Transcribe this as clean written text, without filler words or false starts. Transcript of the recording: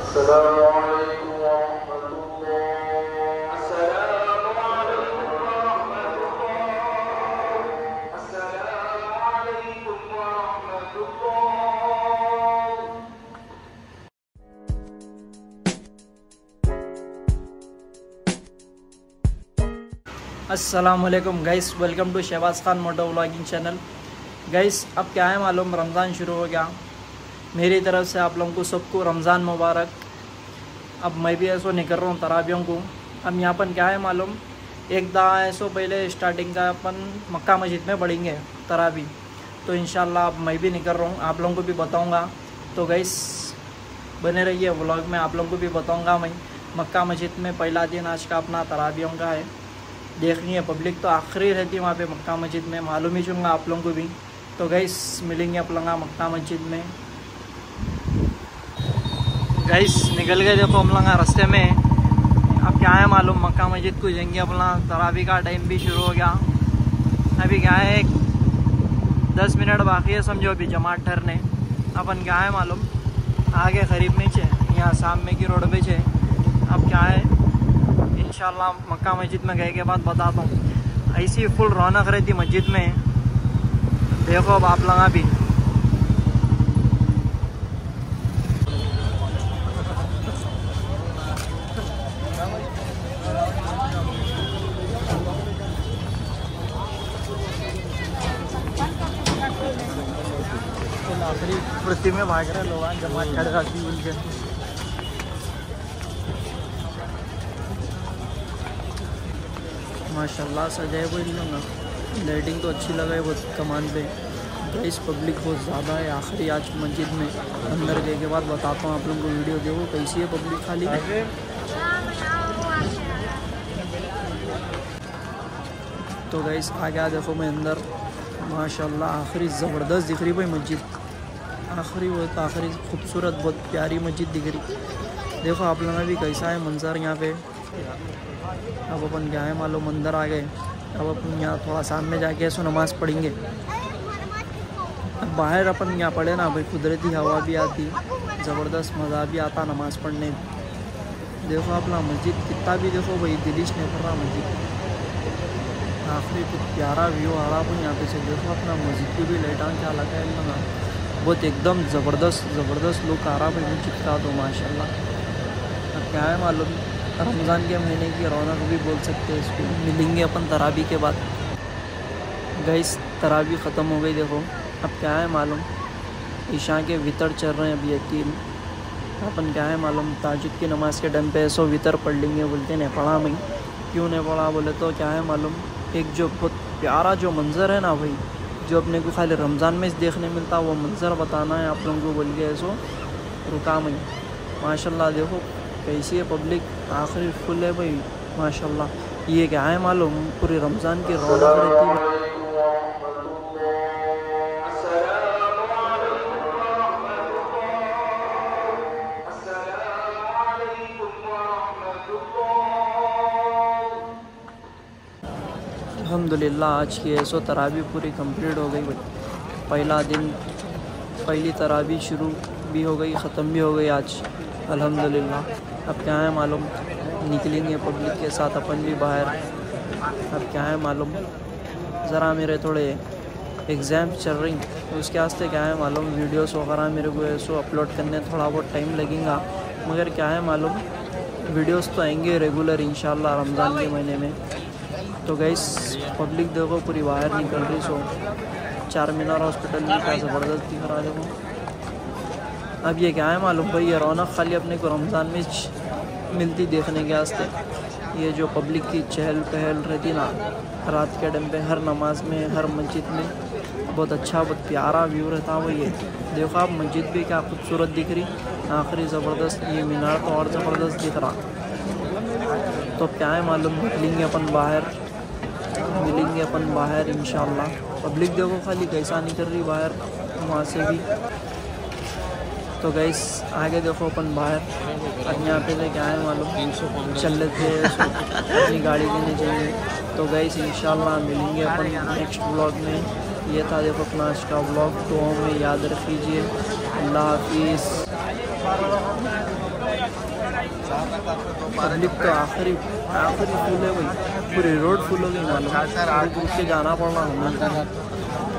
अस्सलामुअलैकुम guys, welcome to Shahbaz Khan moto vlogging channel. Guys अब क्या है मालूम, रमज़ान शुरू हो गया। मेरी तरफ से आप लोगों को सबको रमज़ान मुबारक। अब मैं भी ऐसो निकल रहा हूँ तराबियों को। अब यहाँ पर क्या है मालूम, एक दफ़ा ऐसो पहले स्टार्टिंग का अपन मक्का मस्जिद में पढ़ेंगे तराबी, तो इंशाल्लाह अब मैं भी निकल रहा हूँ, आप लोगों को भी बताऊँगा। तो गाइस बने रहिए व्लॉग में, आप लोगों को भी बताऊँगा। मैं मक्का मस्जिद में पहला दिन आज का अपना तराबियों का है। देखनी पब्लिक तो आखिरी रहती है वहाँ पे मक्का मस्जिद में, मालूम ही चूँगा आप लोगों को भी। तो गाइस मिलेंगे आप लोग मक्का मस्जिद में। गाइस निकल गए देखो हम लोग रास्ते में। अब क्या है मालूम, मक्का मस्जिद को जाएंगे अपना, तरावी का टाइम भी शुरू हो गया। अभी क्या है 10 मिनट बाकी है समझो अभी जमात ठहरने। अपन क्या है मालूम, आगे करीब में है, यहाँ सामने की रोड पे है। अब क्या है इंशाल्लाह मक्का मस्जिद में गए के बाद बताता हूँ। ऐसी फुल रौनक रहती मस्जिद में, देखो अब आप लोग भी। आखिरी वृत्ति में भाग रहे लोग, जमात खड़े रहती उनके। माशाल्लाह सजाए वो इन लोग, लाइटिंग तो अच्छी लगा है बहुत कमान पे। गाइस पब्लिक बहुत ज़्यादा है आखिरी आज मस्जिद में। अंदर गए के बाद बताता हूँ आप लोगों को, वीडियो देखो कैसी है पब्लिक खाली। तो गाइस आ गया देखो मैं अंदर, माशाल्लाह आखिरी ज़बरदस्त दिख रही भाई मस्जिद। आखिरी बहुत आखिरी खूबसूरत बहुत प्यारी मस्जिद दिख रही। देखो आप लोगों भी कैसा है मंजर यहाँ पे। अब अपन क्या है मालूम अंदर आ गए। अब अपन यहाँ थोड़ा सामने जाके ऐसो नमाज़ पढ़ेंगे। अब बाहर अपन यहाँ पढ़े ना भाई, कुदरती हवा भी आती, ज़बरदस्त मज़ा भी आता नमाज़ पढ़ने में। देखो अपना मस्जिद कितना भी देखो भाई दिलिश नहीं कर रहा मस्जिद। आखिरी कुछ प्यारा व्यू आ रहा भाई यहाँ पे से। देखो अपना मस्जिद की भी लाइटां क्या लगा है लगा, बहुत एकदम ज़बरदस्त लुक आ रहा भाई मस्जिद का तो माशाल्लाह। अब क्या है मालूम, रमज़ान के महीने की रौनक भी बोल सकते हैं इसको। मिलेंगे अपन तराबी के बाद। गाइस तराबी ख़त्म हो गई देखो। अब क्या है मालूम, ईशा के वितर चल रहे हैं अभी 3। अपन क्या है मालूम ताजुद की नमाज़ के टाइम पे ऐसो वितर पढ़ लेंगे। बोलते नहीं पढ़ा मैं, क्यों नहीं पढ़ा बोले तो क्या है मालूम, एक जो बहुत प्यारा जो मंज़र है ना भाई, जो अपने को खाली रमज़ान में देखने मिलता, वो मंज़र बताना है आप लोगों को बोल के ऐसो रुका मैं। माशाल्लाह देखो कैसी है पब्लिक, आखिरी फुल है भाई माशाल्लाह। ये क्या है मालूम, पूरी रमज़ान की रौनक रहती है। अल्हम्दुलिल्लाह आज की ऐसो तराबी पूरी कंप्लीट हो गई भाई। पहला दिन पहली तराबी शुरू भी हो गई, ख़त्म भी हो गई आज अल्हम्दुलिल्लाह। अब क्या है मालूम, निकलेंगे पब्लिक के साथ अपन भी बाहर। अब क्या है मालूम, ज़रा मेरे थोड़े एग्ज़ाम चल रही, तो उसके वास्ते क्या है मालूम वीडियोस वगैरह मेरे को ऐसो अपलोड करने थोड़ा बहुत टाइम लगेगा। मगर क्या है मालूम वीडियोस तो आएंगे रेगुलर इंशाल्लाह रमज़ान के महीने में। तो गाइस पब्लिक देखो पूरी बाहर निकल रही। सो चार मीनार हॉस्पिटल भी क्या ज़बरदस्त दिख रहा देखो। अब ये क्या है मालूम भाई, ये रौनक खाली अपने को रमज़ान में मिलती देखने के वास्ते। ये जो पब्लिक की चहल पहल रहती ना रात के टाइम पे, हर नमाज में हर मस्जिद में, बहुत अच्छा बहुत प्यारा व्यू रहता है वो। ये देखो आप मस्जिद भी क्या खूबसूरत दिख रही, आखिरी ज़बरदस्त। ये मीनार तो और ज़बरदस्त दिख रहा। तो क्या है मालूम मिलेंगे अपन बाहर इंशाल्लाह। पब्लिक देखो खाली कैसा निकल रही बाहर वहाँ से भी। तो गाइस आगे देखो अपन बाहर। अब यहाँ पे क्या है मालूम चल लेते अपनी गाड़ी देने चाहिए। तो गाइस इंशाल्लाह मिलेंगे अपन नेक्स्ट व्लॉग में। ये था देखो अपना आज का व्लॉग, तो हमें याद रखिए। अल्लाह हाफिज़। पब्लिक तो आखिरी आखिरी फुल है भाई, पूरी रोड फुल हो गई मालूम, रुक रुक के जाना पड़ रहा हमें।